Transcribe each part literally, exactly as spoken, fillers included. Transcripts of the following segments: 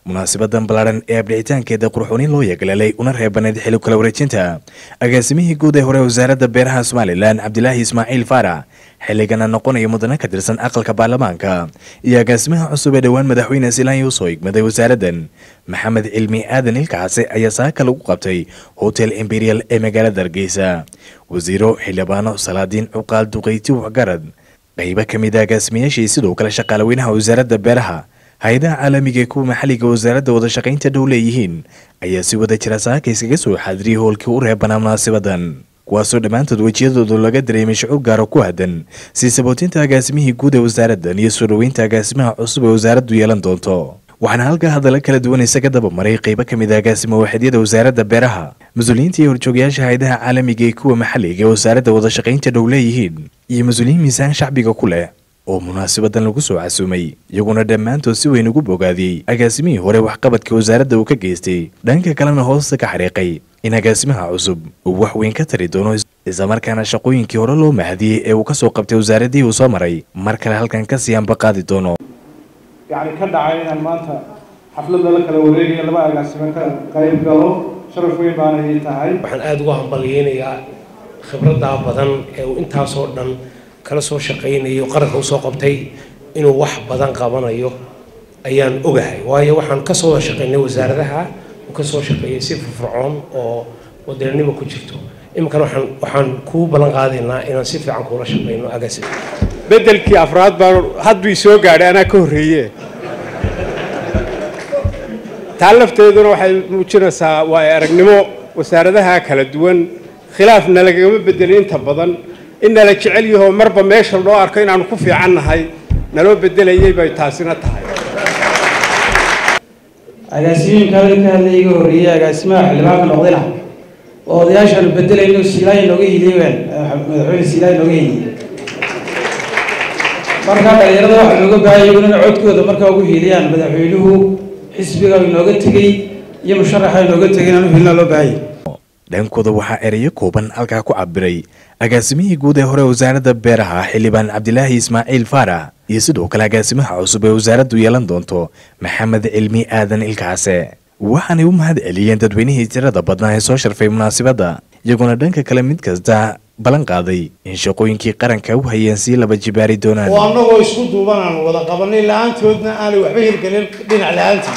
munaasabadan ballaaran ee abdhicitaankeeda qurxoonin loo yeeglalay una reebaneed xilli kala wareejinta agaasimihii guud ee hore wasaaradda beeraha Somaliland Cabdilaahi Ismaaciil Faarax xilligana noqonaya mudane ka tirsan aqalka baarlamaanka iyo agaasimaha cusub ee dhawaan madaxweyne Silaan soo igmaday wasaaraddan Maxamed Cilmi Aadan Ilkaase ayaa saaka lagu qabtay Hotel Imperial ee magaalada Hargeysa wasiiro xildhibaano salaadiin cuqaal duqeyti waxgarad qayba kamid ah agaasimayaashii sidoo kale shaqaalaweynaha wasaaradda beeraha hay'adaha caalamiga kuwa maxalliga wasaaradda wada shaqaynta dhow leeyihiin ayaa si wada jira saaka iskaga soo xaadiriyay hoolkii u reebanaa munaasabadan kuwaasoo dhammaantood wejiyadooda laga dareemay shucuur gaar ku hadan sii sabootinta agaasimihii guud ee wasaaraddan iyo soo dhaweynta agaasimaha cusub ee wasaaraddu yeelan doonto waxaana halkaa hadalla kala duwan isaga daba maray qaybo ka mid ah agaasimo waaxidyada wasaaradda beeraha mas-uuliyiinta iyo horjoogayaasha hay'adaha caalamiga ee kuwa maxalliga ee wasaaradda wada shaqaynta dhow leeyihiin iyo mas-uuliyiin miisaan shacbiga ku leh oo munaasabadan lagu soo casuumay iyaguna dhammaantood si weyn ugu bogaadiyey agaasimihii hore waxqabadka wasaaradda uu ka geystay dhanka kalena hoosta ka xariiqay in agaasimaha cusub uu wax weyn ka tari doono islamarkaana shaqooyinkii hore loo mahadiyey ee uu ka soo qabtay wasaaraddii uu soo maray mar kale halkan ka sii anbaqaadi doono يعني كذا عينا مانتا حفلة لك الورية لما أقسم قريب قالوا شرف وين معنا ينتهي. وحن أدوهم بليين يا خبرة ده بدن وإنتها صورنا كلا صور شقين يقرأ وسوق بتي إنه واحد بدن قابنا يو أيان أجهي وهي وحن كسر شقين وزارها وكسر شقين سيف فرعون أو ودرني ما كنت شفته. يمكن وحن وحن كوب بلن قاعدين إن سيف عن كل شقين وأقسم. بدل كي أفراد بار حد يسوق على أنا كورية تعلفت هذول واحد مشينا سا ويرجنمو وساردها كلا دوان خلافنا لقيم بدلين تبضن إن لك عليه مربى ماشى الله أركين عن كوفي عنها هاي نلو بدل يجيب تحسينات هاي أجاسمين كذا كذا يقولي أجاسمه اللي ما كنا قضينا وضياش البدل إنه السلاي نوجي ليوان مدحون السلاي نوجي marka dhalinyarada waxa looga baahay in codkooda marka ugu hiiliyaan madaxweynuhu xisbiga inooga tagay iyo musharaxa inooga tagay inuu hilna loo baahay dhankooda waxa erayo kooban halka ku cabiray agaasimihii guud ee hore wasaaradda beeraha xildhibaan Cabdilaahi Ismaaciil Faarax iyo sidoo kale agaasimaha cusub ee wasaaraddu yeelan doonto Maxamed Cilmi Aadan Ilkaase waxaanay u mahad celiyeen dadweynihii tirada badnaa ee soo sharfay munaasabadda iyaguna dhanka kale mid kasta balan qaaday in shaqooyinkii qaranka u hayeen si laba jibaari doonaan oo anagoo isku duubanaan wada qabanay laantoodna aan waxba hirgelin dhinac laantii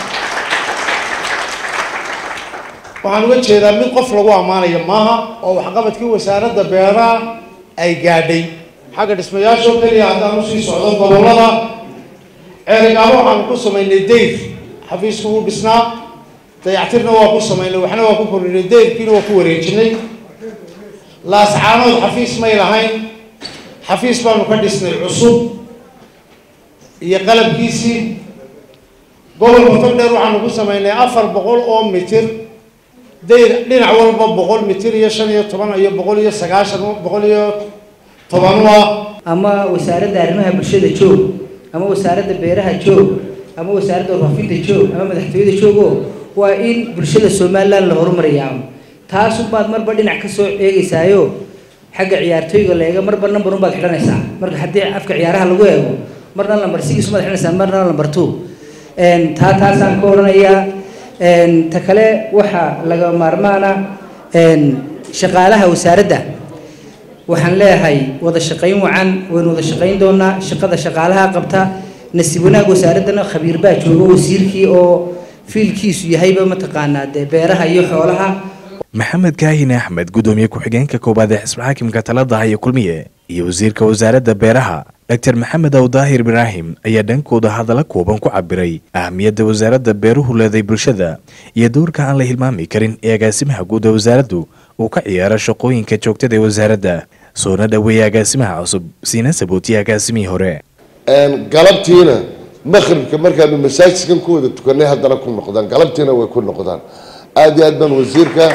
waxaan uga jeedaa mid qof lagu amaanayo maaha oo waxqabadkii wasaaradda beeraha ay gaadhay xagga dhismayaasha kaliya haddaan usii socdo gobollada ceerigaabo waxaan ku samaynay deyr xafiisku wuu dhisnaa dayactirna waa ku samaynay waxna waa ku kordhinay deyrkiina waa ku wareejinay laascaanood xafiis may lahayn xafiis baanu ka dhisnay cusub iyo qalabkiisii gobolka togdheer waxaanu ku samaynay afar boqol oo mitir deyr dhinac walba boqol mitir iyo shan iyo toban iyo boqol iyo sagaashan boqol iyo toban waa ama wasaaradda arrimaha bulshada joog ama wasaaradda beeraha joog ama wasaaradda warfaafinta joog ama madaxtooyada joogo waa in bulshada Soomaaliland la horumariyaa taas u baad marba dhinac ka soo eegaysaayo xagga ciyaartooyga leega marba number u baad xiranaysaa marka hadii afka ciyaaraha lagu eego marna number six u baad xiranaysaa marna number two een taa taasaan ka oranayaa een ta kale waxa laga maarmaana een shaqaalaha wasaaradda waxaan leeyahay wada shaqayn wacan weyn wada shaqayn doona shaqada shaqaalaha qabta nasiib wanaag wasaaradana khabiir baa joogo wasiirkii oo fiilkiisu yahayba mataqaanaa beeraha iyo xoolaha Maxamed Kaahin Axmed gudoomiye ku-xigeenka koobaad ee xisbiga xaakimka talada iyo kulmiye iyo wasiirka wasaaradda beeraha Dr Maxamed Awdaahir Ibrahim ayaa dhankooda hadalla kooban ku cabiray ahmiyadda wasaaradda beeruhu leedahay bulshada iyo doorka aan la hilmaami karin ee agaasimaha guud ee wasaaraddu uu ka ciyaaro shaqooyinka joogtada ee wasaaradda soona dhaweeyay agaasimaha cusub siina sabootiya agaasimihii hore een galabtiina maqribka markaanu masaajidkan ku wada tukanay haddana ku noqdaan galabtiina way ku noqdaan aad iyo aad baan wasiirka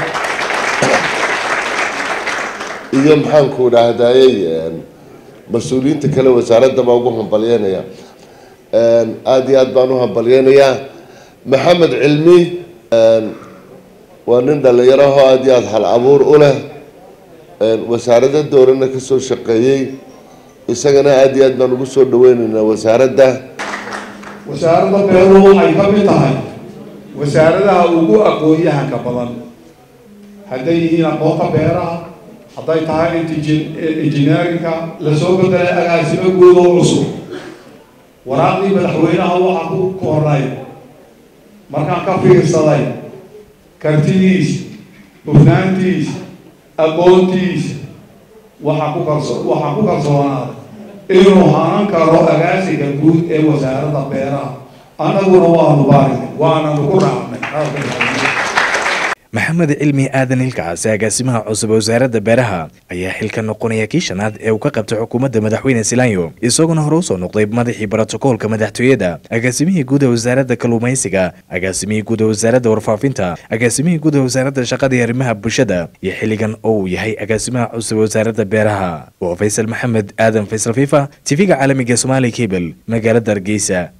iyo maxaan ku dhahdayay mas-uuliyiinta kale wasaaradda baa ugu hambalyeynaya aad iyo aad baan u hambalyeynayaa Maxamed Cilmi waa nin dhalinyaro aad iyo aad hal abuur u leh wasaaradda doorana ka soo shaqeeyay isagana aad iyo aad baan ugu soo dhaweynaynaa wasaaradda wasaaradda beeruhu waxay ka mid tahay wasaaradaha ugu aqoon-yahanka badan hadday yihiin aqoonta beeraha hadday tahay engineerinka lasoo bedelay agaasimo guud oo cusub waraaqdii madaxweynaha waxaa ku kornay markaan ka fiirsaday kartidiisa hufnaantiisa aqoontiisa waxaa ku kalso waxaa ku kalsoonaaday inuu hanan karo agaasiga guud ee wasaaradda beeraha annaguna waanu baarinay waananu ku raacnay maxamed cilmi aadan ilkacaasi agaasimaha cusub wasaaradda beeraha ayaa xilka noqonaya kii shanaad ee uu ka qabtay xukuumadda madaxweyne Silaanyo isaguna hore u soo noqday madaxii borotokoolka madaxtooyada agaasimihii guud ee wasaaradda kalluumaysiga agaasimihii guud ee wasaaradda warfaafinta agaasimihii guud ee wasaaradda shaqada iyo arrimaha bulshada iyo xilligan oo uu yahay agaasimaha cusub wasaaradda beeraha waa Faysal Maxamed Aadan Faysal Fifa T V-ga caalamiga Somali Cable magaalada Hargeysa.